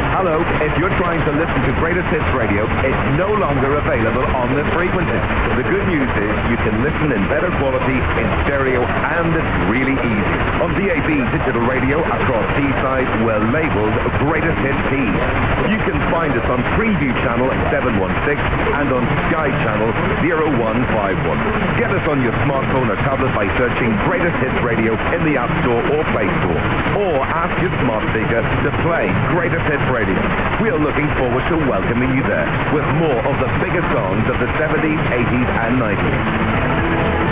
Hello, if you're trying to listen to Greatest Hits Radio, it's no longer available on this frequency. The good news is you can listen in better quality in stereo, and it's really easy. On DAB digital radio across Teesside, we're labeled Greatest Hits T. You can find us on Preview Channel 716 and on Sky Channel 0151. Get us on your smartphone or tablet by searching Greatest Hits Radio in the App Store or Play Store. Or ask your smart speaker to play Greatest Hits Radio. We are looking forward to welcoming you there with more of the biggest songs of the 70s, 80s and 90s.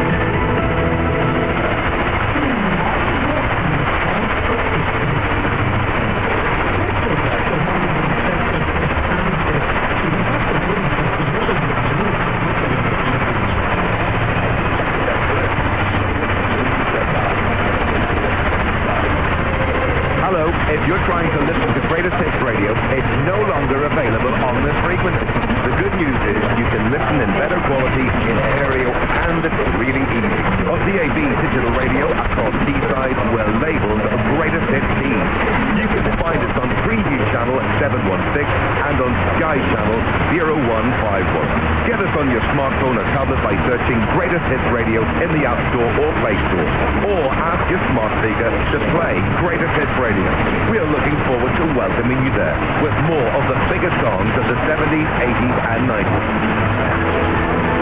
If you're trying to listen to Greatest Hits Radio, it's no longer available on this frequency. The good news is you can listen in better quality in stereo, and it's really easy. On DAB digital radio across Teesside, we're labeled Greatest Hits T. You can find us on Preview Channel 716 and on Sky Channel 0151. Get us on your smartphone or tablet by searching Greatest Hits Radio in the App Store or Play Store. Or ask your smart speaker to play Greatest Hits Radio. We are looking forward to welcoming you there with more of the biggest songs of the 70s, 80s and 90s.